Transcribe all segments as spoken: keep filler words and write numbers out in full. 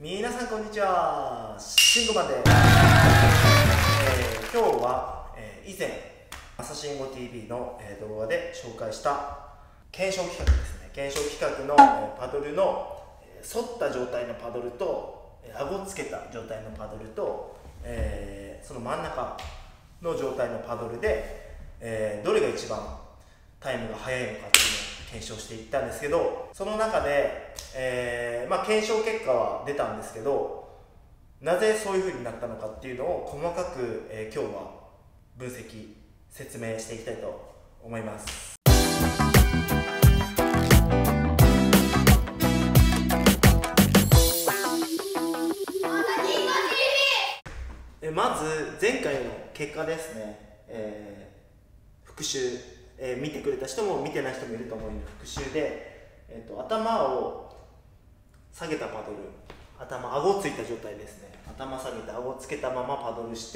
皆さんこんにちは、しんごまんで、えー、今日は、えー、以前朝しんご ティーブイ の、えー、動画で紹介した検証企画ですね。検証企画の、えー、パドルの、えー、反った状態のパドルと、えー、顎をつけた状態のパドルと、えー、その真ん中の状態のパドルで、えー、どれが一番タイムが速いのかっていうのを検証していったんですけど、その中で、えーまあ、検証結果は出たんですけど、なぜそういう風になったのかっていうのを細かく、えー、今日は分析説明していきたいと思います。えまず前回の結果ですね、えー、復習、えー、見てくれた人も見てない人もいると思うので復習で、えー、と頭を下げたパドル、頭、顎ついた状態ですね。頭下げて顎つけたままパドルして、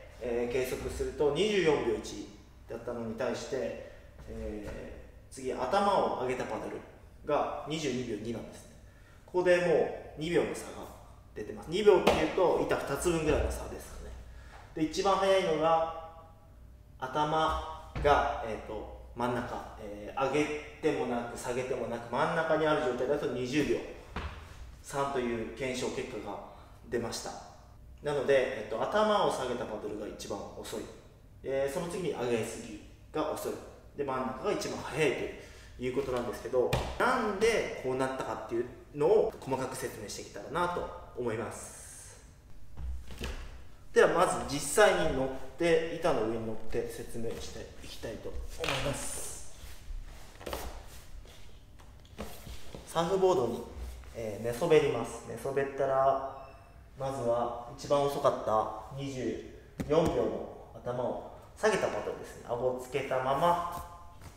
えー、計測するとにじゅうよんびょういちだったのに対して、えー、次頭を上げたパドルがにじゅうにびょうになんですね。ここでもうにびょうの差が出てます。にびょうっていうと板ふたつぶんぐらいの差ですかね。で一番速いのが頭が、えー、と真ん中、えー、上げてもなく下げてもなく真ん中にある状態だとにじゅうびょうさんという検証結果が出ました。なので、えっと、頭を下げたパドルが一番遅い、えー、その次に上げすぎが遅いで真ん中が一番速いということなんですけど、なんでこうなったかっていうのを細かく説明していけたらなと思います。ではまず実際に乗って板の上に乗って説明していきたいと思います。サーフボードにえー、寝そべります。寝そべったらまずは一番遅かったにじゅうよんびょうの頭を下げたパドルですね。顎をつけたまま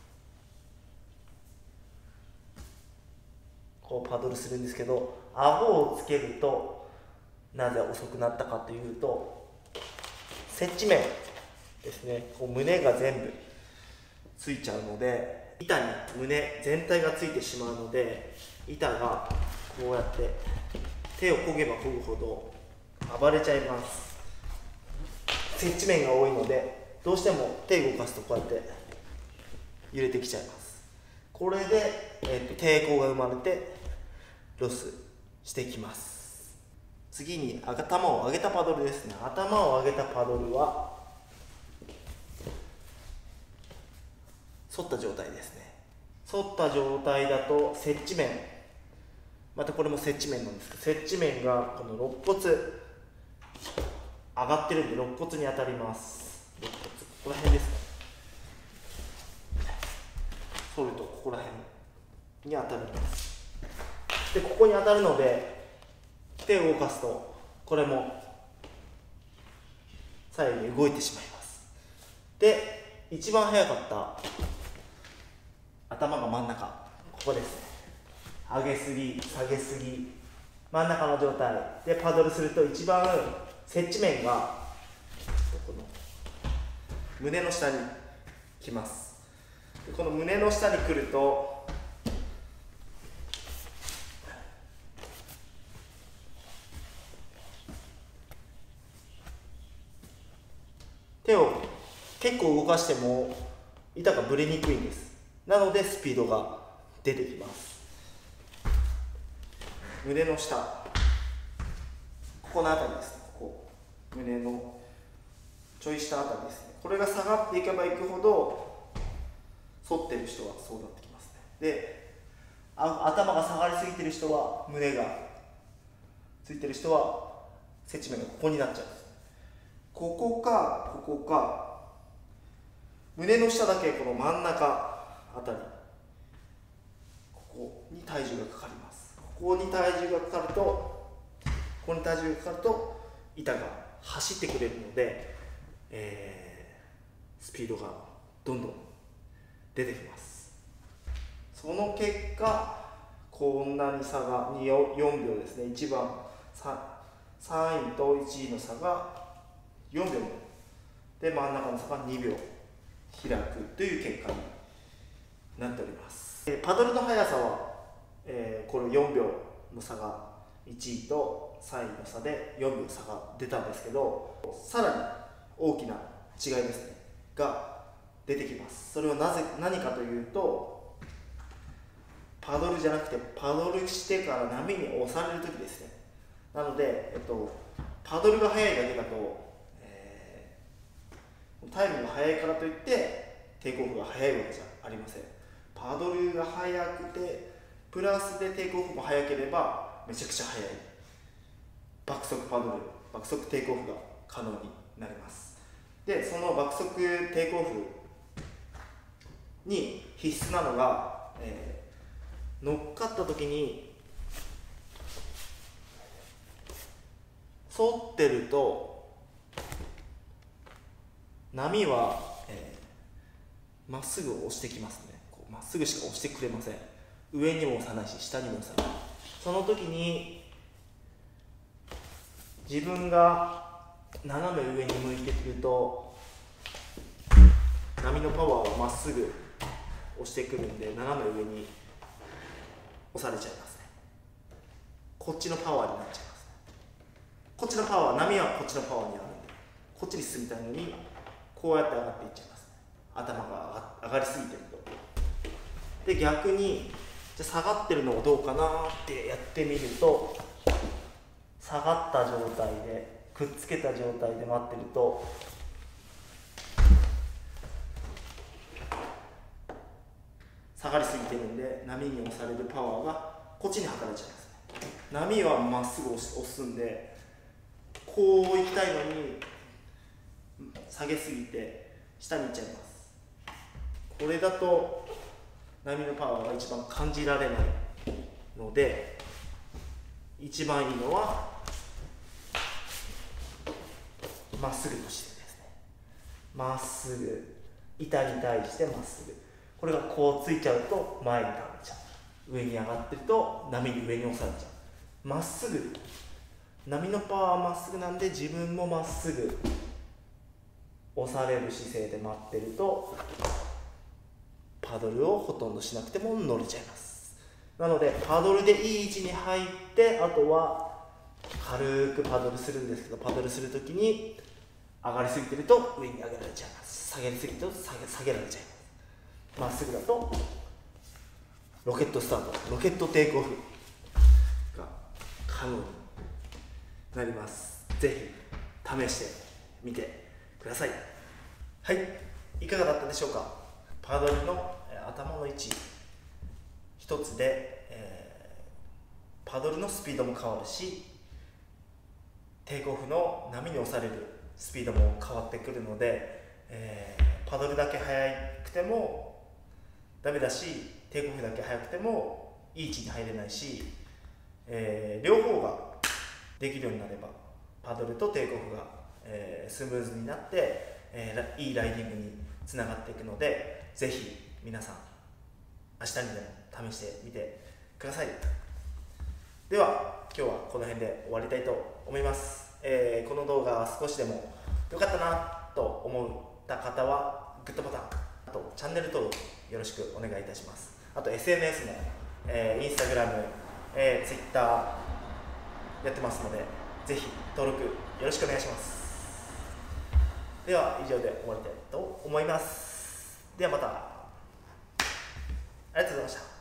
こうパドルするんですけど、顎をつけるとなぜ遅くなったかというと、接地面ですね、こう胸が全部ついちゃうので、板に胸全体がついてしまうので、板がこうやって手を漕げば漕ぐほど暴れちゃいます。接地面が多いのでどうしても手を動かすとこうやって揺れてきちゃいます。これで、えー、と抵抗が生まれてロスしてきます。次に頭を上げたパドルですね。頭を上げたパドルは反った状態ですね。反った状態だと接地面、またこれも接地面なんですけど、接地面がこの肋骨上がってるんで肋骨に当たります。肋骨ここら辺ですかね。反るとここら辺に当たるんです。でここに当たるので手を動かすとこれも左右に動いてしまいます。で一番速かった頭が真ん中、ここですね。上げすぎ下げすぎ真ん中の状態でパドルすると一番接地面がこの胸の下に来ます。でこの胸の下に来ると手を結構動かしても板がぶれにくいんです。なのでスピードが出てきます。胸の下、ここの辺りですね。ここ胸のちょい下あたりですね。これが下がっていけばいくほど反ってる人はそうなってきますね。で頭が下がりすぎてる人は胸がついてる人は接地面がここになっちゃうんです。ここかここか、胸の下だけこの真ん中あたり、ここに体重がかかります。ここに体重がかかるとここに体重がかかると板が走ってくれるので、えー、スピードがどんどん出てきます。その結果こんなに差がよんびょうですね。いちばんさんいといちいの差がよんびょうで真ん中の差がにびょう開くという結果になっております。パドルの速さは、えー、このよんびょうの差がいちいとさんいの差でよんびょう差が出たんですけど、さらに大きな違いですねが出てきます。それはなぜ何かというと、パドルじゃなくてパドルしてから波に押されるときですね。なので、えっと、パドルが速いだけだと、えー、タイムが速いからといってテイクオフが速いわけじゃありません。パドルが速くてプラスでテイクオフも速ければめちゃくちゃ速い爆速パドル、爆速テイクオフが可能になります。で、その爆速テイクオフに必須なのが、えー、乗っかった時に反ってると波はま、えー、っすぐ押してきますね。まっすぐしか押してくれません。上にも押さないし下にも押さない。その時に自分が斜め上に向いてくると波のパワーをまっすぐ押してくるんで、斜め上に押されちゃいますね。こっちのパワーになっちゃいますね。こっちのパワー、波はこっちのパワーにあるんで、こっちに進みたいのにこうやって上がっていっちゃいますね。頭が上が上がりすぎてると。で、逆にじゃ下がってるのをどうかなってやってみると、下がった状態でくっつけた状態で待ってると下がりすぎてるんで、波に押されるパワーがこっちに測られちゃいますね。波はまっすぐ押す、押すんで、こう行きたいのに下げすぎて下に行っちゃいます。これだと波のパワーが一番感じられないので、一番いいのはまっすぐの姿勢ですね。まっすぐ、板に対してまっすぐ。これがこうついちゃうと前に倒れちゃう。上に上がってると波に上に押されちゃう。まっすぐ、波のパワーはまっすぐなんで、自分もまっすぐ押される姿勢で待ってるとパドルをほとんどしなくても乗れちゃいます。なのでパドルでいい位置に入って、あとは軽くパドルするんですけど、パドルするときに上がりすぎてると上に上げられちゃいます。下げすぎると下げ、下げられちゃいます。まっすぐだとロケットスタート、ロケットテイクオフが可能になります。ぜひ試してみてください。はい、いかがだったでしょうか。パドルの頭の位置一つで、えー、パドルのスピードも変わるし、テイクオフの波に押されるスピードも変わってくるので、えー、パドルだけ速くてもダメだし、テイクオフだけ速くてもいい位置に入れないし、えー、両方ができるようになればパドルとテイクオフが、えー、スムーズになって、えー、いいライディングにつながっていくので、ぜひ皆さん明日にでも試してみてください。では今日はこの辺で終わりたいと思います。えー、この動画が少しでも良かったなと思った方はグッドボタン、あとチャンネル登録よろしくお願いいたします。あと エスエヌエス も、えー、インスタグラム、えー、ツイッターやってますので、ぜひ登録よろしくお願いします。では以上で終わりたいと思います。ではまた。ありがとうございました。